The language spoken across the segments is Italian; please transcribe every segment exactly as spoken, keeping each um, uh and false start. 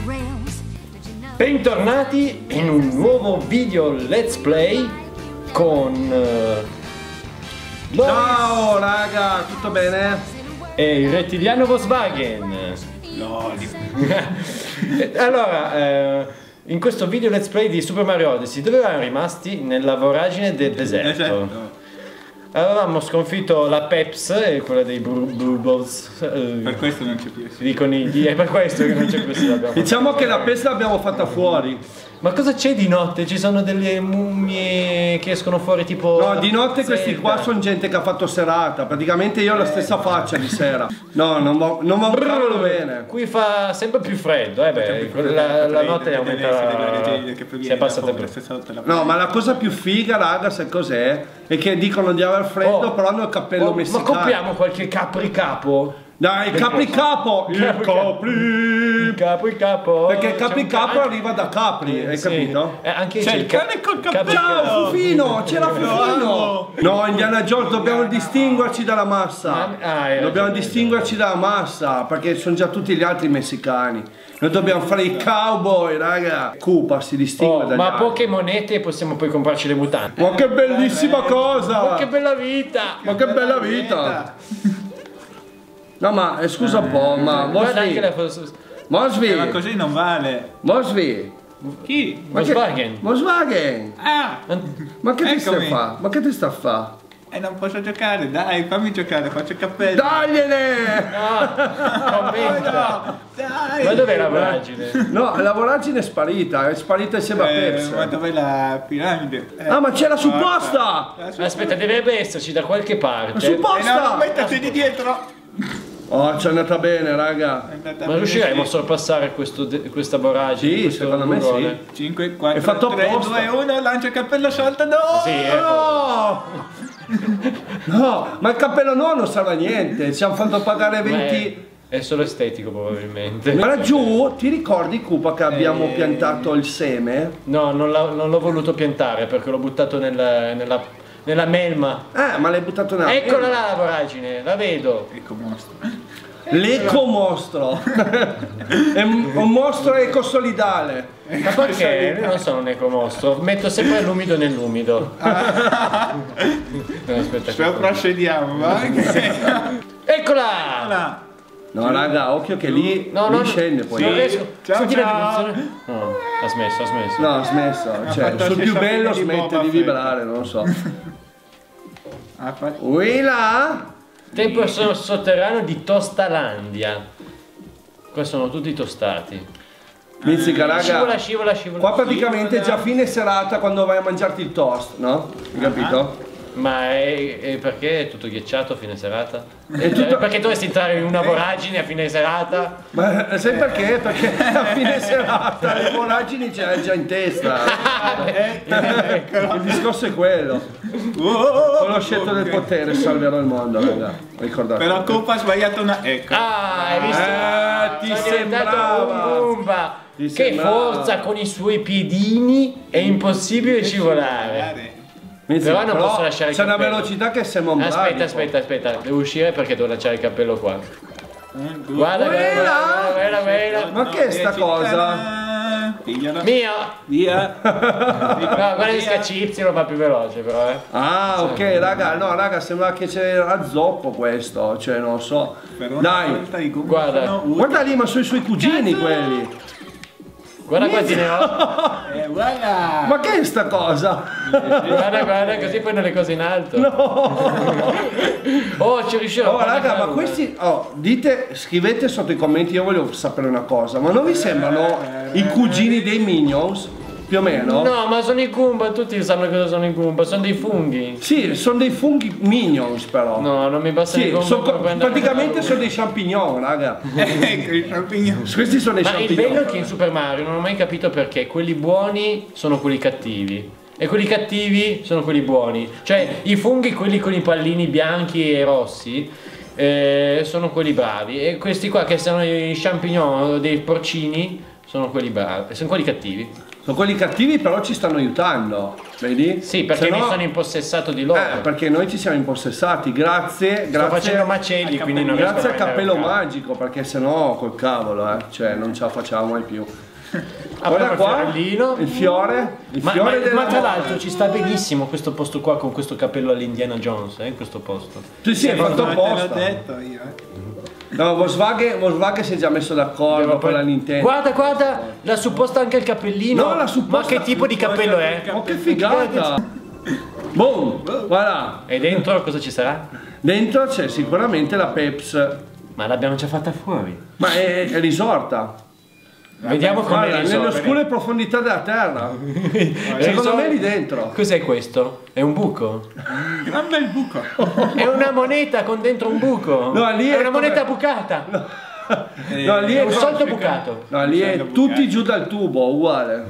Bentornati in un nuovo video let's play con uh, Loris. Ciao raga, tutto bene? E il rettiliano Volkswagen. Loli. Allora, eh, in questo video let's play di Super Mario Odyssey dove eravamo rimasti? Nella voragine del deserto. Esatto. Avevamo sconfitto la Peps, quella dei Bubbles. Per questo non c'è più. I conigli, è per questo che non c'è più. Diciamo che la Peps l'abbiamo fatta fuori. Ma cosa c'è di notte? Ci sono delle mummie che escono fuori tipo... No, di notte Zelda. questi qua sono gente che ha fatto serata. Praticamente io ho la stessa faccia di sera. No, non va, non va Brrr, bene. Qui fa sempre più freddo, eh beh, la, la notte aumenta, si è passata più. No, ma la cosa più figa, raga, sai cos'è? È che dicono di aver freddo, Oh, però hanno il cappello oh, messicano. Ma compriamo qualche capricapo? Dai, il capricapo! Il capri! Il capo, il capo! Perché il C'è un capricapo ca- arriva da Capri, hai Sì. capito? Eh, anche C'è c'è il cane col cappello! Ciao Fufino, c'era Fufino! No, Indiana Jones, dobbiamo distinguerci dalla massa. Ah, hai Dobbiamo ragione, distinguerci dalla massa, perché sono già tutti gli altri messicani. Noi dobbiamo fare i cowboy, raga. Koopa si distingue Oh, dagli ma altri. poche monete e possiamo poi comprarci le mutande. Ma che bellissima cosa! Ma che bella vita! Ma che bella vita! No, ma eh, scusa un po', ma Guarda anche la Mosvi, foto. Mosvi, Ma così non vale. Mosvi, Chi? ma che- Volkswagen. Volkswagen, Ah! ma che ti sta a Eccomi. fa? Ma che ti sta a fa? E non posso giocare, dai, fammi giocare, faccio il cappello. Dagliene! No, commenta. Dai! Ma dov'è la voragine? No, la voragine è sparita, è sparita insieme a Eh, Peps. ma dov'è la piramide? Eh, Ah, ma c'è la guarda. supposta! La supposta. Aspetta, deve esserci da qualche parte. La Eh no, non supposta! mettati di dietro! Oh, ci è andata bene, raga. È andata Ma riusciremo a bene, sorpassare questo de- questa voragine? Sì, questo secondo me burrone? sì. cinque, quattro, È fatto tre, apposta. due, uno, lancia il cappello, salta, no! Sì, eh. No! No, ma il cappello nuovo non serve a niente. Ci hanno fatto pagare Ma è, venti. è solo estetico probabilmente. Ma laggiù, ti ricordi Koopa che abbiamo Eh. piantato il seme? No, non l'ho non l'ho voluto piantare perché l'ho buttato nel- nella, nella melma. Eh, ma l'hai buttato nella Eccola là la voragine, la vedo. Ecco mostro. L'ecomostro. È un un mostro ecosolidale. Ma perché? Io non sono un ecomostro, metto sempre l'umido nell'umido. No, aspetta. Sopra scediamo, va? Eccola! Là. No, raga, occhio che lì, No, lì no, scende poi. non riesco. Ciao, Senti la ciao. vibrazione? No, ha smesso, ha smesso. No, ha smesso. Cioè, fatto sul più stesso bello di smette Boba di Fett. vibrare, non lo so. Ah, fa- Ui là! Tempo so- sotterraneo di Tostalandia. Qua sono tutti tostati. Mizzica, Scivola, raga. scivola, scivola. Qua praticamente è già fine serata quando vai a mangiarti il toast, no? Hai capito? Ma è, è perché è tutto ghiacciato a fine serata? È tutto- Cioè, perché dovresti entrare in una voragine a fine serata? Ma sai perché? Perché a fine serata le voragini ce l'hai già in testa. Il discorso è quello. Con lo scelto del potere salverò il mondo, raga. Ricordate. Però Koopa ha sbagliato una... Ecco. Ah, hai visto? Eh, ti Sono diventato sembrava. un Goomba. Ti Che sembrava. forza con i suoi piedini, è impossibile scivolare. Mizzica, Però non posso lasciare il c'è una cappello. velocità che siamo bravi. Aspetta, aspetta, aspetta, devo uscire perché devo lasciare il cappello qua. Un, due, Guarda, Quella? guarda, guarda, guarda. Ma che è sta cosa? Pigliala. Mio! Via. No, guarda che schiacci Y lo fa più veloce però, eh. Ah, ok, raga, no, raga, sembra che c'era zoppo questo, cioè non lo so. Per una Dai, volta i Goomba Guarda. sono utili. guarda lì, ma sono i suoi cugini quelli. Guarda quanti ne ho. Eh, voilà. Ma che è sta cosa? Guarda, guarda, così poi non le cose in alto. Oh, ci riuscirò. Oh a farne raga, ma fare una. questi, oh, dite, scrivete sotto i commenti, io voglio sapere una cosa, ma non vi sembrano i cugini dei Minions? Più o meno? No, ma sono i Goomba, tutti sanno cosa sono i Goomba, sono dei funghi. Sì, sono dei funghi Minions però. No, non mi bastano i Sì, Goomba sono per co- prendere- praticamente sono dei champignon, raga. Ecco i champignon. Questi sono dei Ma il champignon. bello è che in Super Mario non ho mai capito perché quelli buoni sono quelli cattivi e quelli cattivi sono quelli buoni. Cioè i funghi, quelli con i pallini bianchi e rossi, eh, sono quelli bravi, e questi qua che sono i champignon dei porcini sono quelli bravi, sono quelli cattivi. Sono quelli cattivi, però ci stanno aiutando, vedi? Sì, perché Se mi no- sono impossessato di loro. Eh, perché noi ci siamo impossessati, grazie, Sto grazie, facendo macelli, quindi non riesco a grazie al prendere cappello un cavolo. magico, perché sennò col cavolo, eh, cioè non ce la facciamo mai più. Apriamo Guarda il qua, fiorellino. il fiore, il Ma, fiore ma- della ma tra l'altro ci sta benissimo questo posto qua con questo cappello all'Indiana Jones, eh, in questo posto. Sì, sì, è fatto Non te l'ho apposta. detto io, eh. No, Volkswagen, Volkswagen si è già messo d'accordo con la Nintendo. Guarda, guarda, l'ha supposta anche il cappellino. No, l'ha supposta- Ma che tipo di cappello è? Oh, che figata! Boom! Guarda, E dentro cosa ci sarà? dentro c'è sicuramente la Peps, Ma l'abbiamo già fatta fuori. ma è, è risorta. Vediamo come Guarda, nelle risolve. oscure profondità della terra. Secondo me è lì dentro. Cos'è questo? È un buco? Un gran bel buco. È una moneta con dentro un buco. No, lì è è una come- moneta bucata. No, lì È è, un soldo bucato. no, lì è Soldo tutti bucato. giù dal tubo, uguale.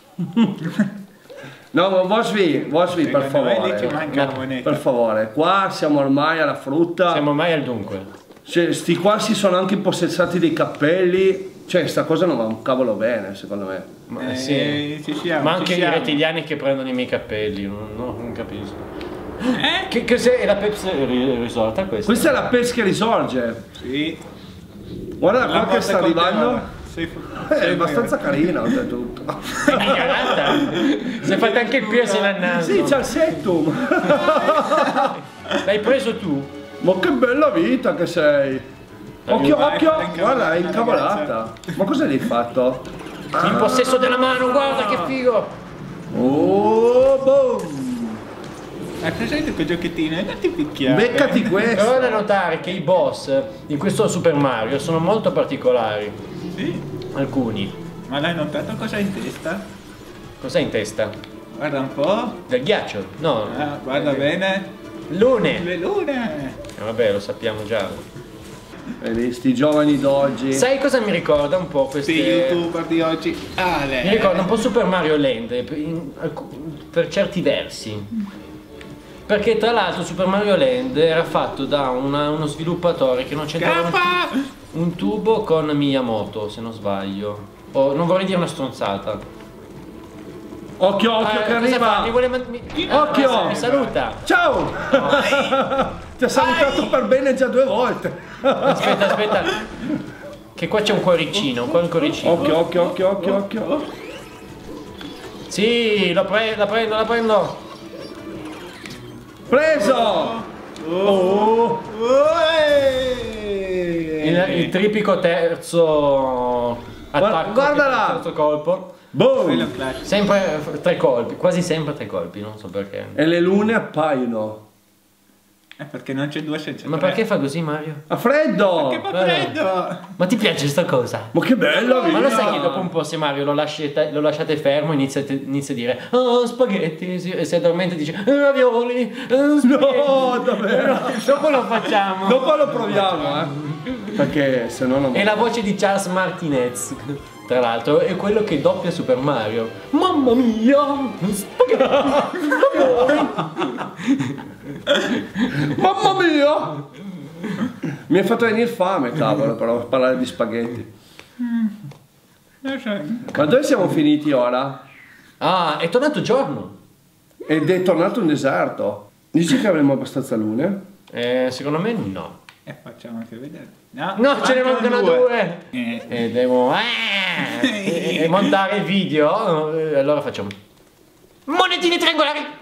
No, ma Vosvi, Vosvi, per Secondo me lì ci favore. manca la moneta. Per favore, qua siamo ormai alla frutta. Siamo mai al dunque. Cioè, sti qua si sono anche impossessati dei cappelli. Cioè, sta cosa non va un cavolo bene, secondo me. Ma, Eh, sì. ci siamo, Ma ci anche i siamo. rettiliani che prendono i miei capelli. Non, no, non capisco. Eh? Che cos'è? È la Pepsi ri- risolta questa? Questa è la pesca che risorge. Sì. Guarda La qua che volta sta con te, arrivando. guarda. Sei fu- Eh, sei è abbastanza vero. carina, oltretutto. È migliorata. Si è fatta anche il piercing al naso. Sì, c'ha il settum. L'hai preso tu? Ma che bella vita che sei. Occhio, Vai, occhio. fai incavolare Guarda, è una incavolata. Ma cosa gli hai fatto? In possesso della mano, guarda che figo! Oh, boom. Hai presente quel giochettino? E non ti picchiare. Beccati Però è questo. da notare che i boss in questo Super Mario sono molto particolari. Sì. Alcuni. Ma l'hai notato cosa hai in testa? Cos'è in testa? Guarda un po'. Del ghiaccio? No. Ah, guarda bene. Lune! Le lune. Eh, vabbè, lo sappiamo già. Vedi, sti giovani d'oggi. Sai cosa mi ricorda un po' queste... Sì, youtuber di oggi. Ah, lei. Mi ricorda un po' Super Mario Land in- per certi versi. Perché tra l'altro Super Mario Land era fatto da una- uno sviluppatore che non c'entrava un, Kappa! un tubo con Miyamoto, se non sbaglio. O non vorrei dire una stronzata. Occhio, occhio Eh, che cosa fa? Mi arriva. vuole man- mi- Occhio! Ah, mi saluta. Ciao. Ti ha salutato per bene già due volte. Aspetta, aspetta. Che qua c'è un cuoricino, qua è un cuoricino. Occhio, occhio, occhio, occhio, occhio. Sì, lo pre- la prendo, la prendo. Preso. Oh. Il, il tipico terzo attacco. guardala! Terzo colpo. Quello Boom. classico. Sempre eh, tre colpi, quasi sempre tre colpi, non so perché. E le lune appaiono. Eh, perché non c'è due senza Ma tre. perché fa così Mario? A freddo. Che fa freddo! Ma ti piace sta cosa? Ma che bello. Ma lo via. sai che dopo un po' se Mario lo lasciate, lo lasciate fermo inizia, inizia a dire oh spaghetti si- e si addormenta e dice eh, ravioli, eh, spaghetti. No, davvero. Dopo lo facciamo. Dopo lo proviamo, eh. Perché se no non. E la voce di Charles Martinez, tra l'altro, è quello che doppia Super Mario. Mamma mia! Spaghetti! ravioli. Mamma mia! Mi hai fatto venire fame, cavolo, però parlare di spaghetti. Non so. Ma dove siamo finiti ora? Ah, è tornato giorno. Ed è tornato un deserto. Dici che avremo abbastanza lune? Eh, secondo me no. E facciamo anche vedere. No, No, ce ne mancano due. Eh. E devo eh, e, e montare il video. eh, Allora facciamo monetine triangolari.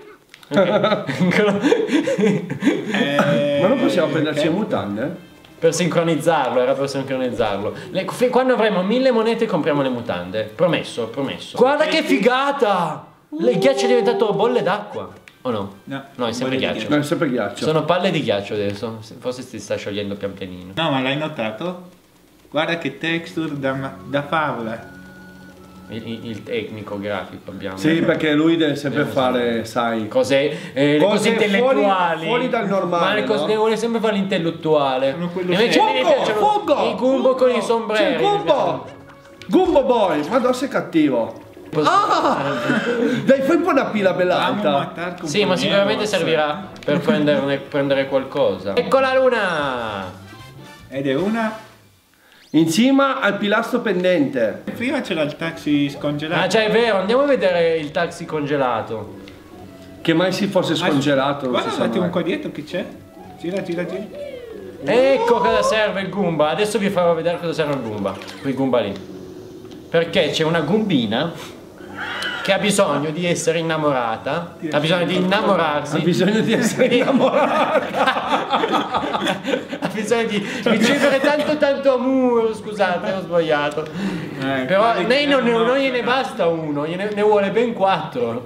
Eh, Ma non possiamo prenderci le mutande? Per sincronizzarlo, era per sincronizzarlo. Le- fi- quando avremo mille monete compriamo le mutande. Promesso, promesso. Guarda che figata! Il ghiaccio è diventato bolle d'acqua. O no? No, No, è sempre bolle di ghiaccio. No, è sempre ghiaccio. Sono palle di ghiaccio adesso. Forse si sta sciogliendo pian pianino. No, ma l'hai notato? Guarda che texture da, ma- da favola. Il, il- il tecnico grafico abbiamo. Sì, perché lui deve sempre fare, sai. Cose, eh, le Cose cose intellettuali. fuori- fuori dal normale, Ma le cose no? ne vuole sempre fare l'intellettuale. Sono quello Invece a me mi Fungo, piacciono fungo, i Gumbo con i C'è sombreri. il Gumbo! Gumbo Boy! Madonna sei cattivo! Ah! Dai, fai un po' una pila bella Vamo alta. matar con Sì, ma Pomero, sicuramente cioè. servirà per prenderne- prendere qualcosa. Ecco la luna! Ed è una. In cima al pilastro pendente. Prima c'era il taxi scongelato. Ah, cioè è vero, andiamo a vedere il taxi congelato. Che mai si fosse scongelato. non si Guarda sa un attimo mai. qua dietro che c'è. Gira, gira, gira. Ecco cosa serve il Goomba. Adesso vi farò vedere cosa serve il Goomba. Quel Goomba lì. Perché c'è una Goombina che ha bisogno di essere innamorata. Ha bisogno di innamorarsi. Ha bisogno di essere innamorata. Ha bisogno di ricevere tanto tanto amore. Scusate, ho sbagliato. Eh, Però quelli lei che non, ne, hanno- non gliene basta uno, gliene, ne vuole ben quattro.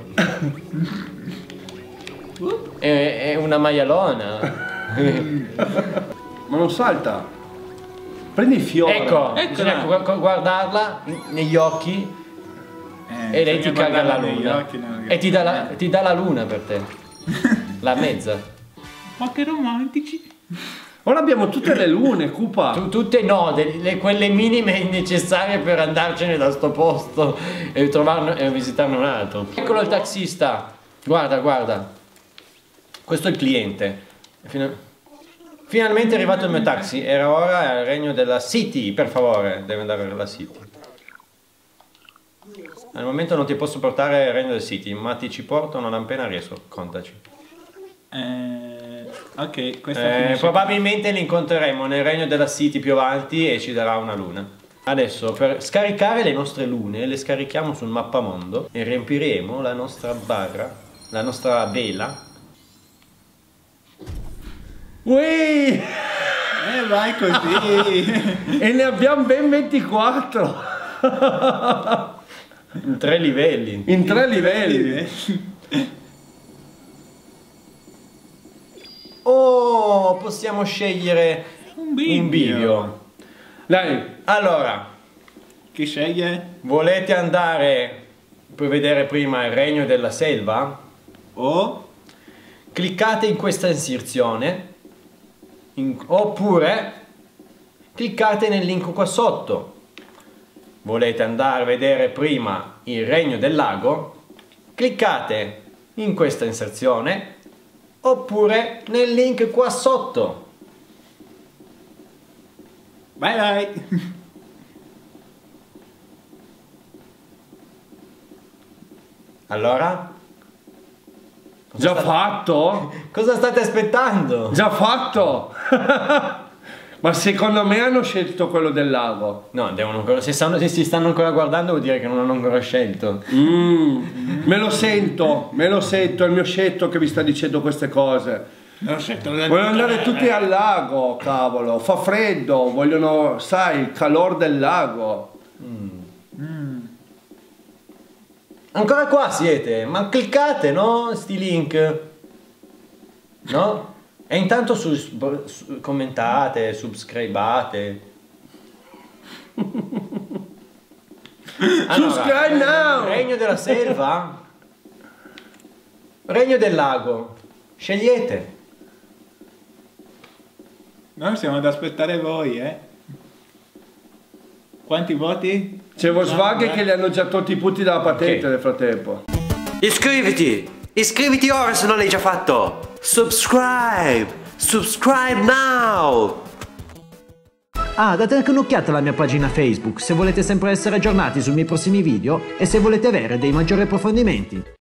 È, è una maialona. Ma non salta. Prendi il fiore. Ecco, Eccola. bisogna gu- gu- guardarla negli occhi Eh, e lei ti bisogna caga la guardarla negli luna. occhi, no? E ti dà la, ti dà la luna per te. La mezza. Ma che romantici. Ora abbiamo tutte le lune, Cupa. Tu- tutte no, de- le- quelle minime necessarie per andarcene da sto posto e trovarne e visitarne un altro. Eccolo il taxista. Guarda, guarda. Questo è il cliente. Fina- Finalmente è arrivato il mio taxi. Era ora al regno della City. Per favore, deve andare alla City. Al momento non ti posso portare al regno del City, ma ti ci porto non appena riesco. Contaci. Eh, ok, questa Eh, finisce. probabilmente li incontreremo nel regno della City più avanti e ci darà una luna. Adesso per scaricare le nostre lune le scarichiamo sul mappamondo e riempiremo la nostra barra, la nostra vela. Ui! Eh, vai così. E ne abbiamo ben ventiquattro. In tre livelli. In tre livelli. Oh, possiamo scegliere Un bivio. un bivio. Dai, Allora, Chi sceglie? volete andare per vedere prima il regno della selva? O Cliccate in questa inserzione in- oppure cliccate nel link qua sotto. Volete andare a vedere prima il regno del lago? Cliccate in questa inserzione oppure nel link qua sotto. vai vai. Allora? già fatto? Cosa state aspettando? Già fatto! Ma secondo me hanno scelto quello del lago. No, devono ancora, se, stanno, se si stanno ancora guardando vuol dire che non hanno ancora scelto. Mm, me lo sento, me lo sento, è il mio scelto che vi sta dicendo queste cose. Non scelto Vogliono andare tutti al lago, cavolo, fa freddo, vogliono, sai, il calore del lago. Ancora qua siete, ma cliccate, no? Sti link. No? E intanto su, su- commentate, subscribate. Subscribe now! Regno della selva? Regno del lago. Scegliete. Noi siamo ad aspettare voi, eh. Quanti voti? C'è Volkswagen No, eh. che gli hanno già tolti i punti dalla patente Ok. nel frattempo. Iscriviti! Iscriviti ora se non l'hai già fatto! Subscribe! Subscribe now! Ah, date anche un'occhiata alla mia pagina Facebook se volete sempre essere aggiornati sui miei prossimi video e se volete avere dei maggiori approfondimenti.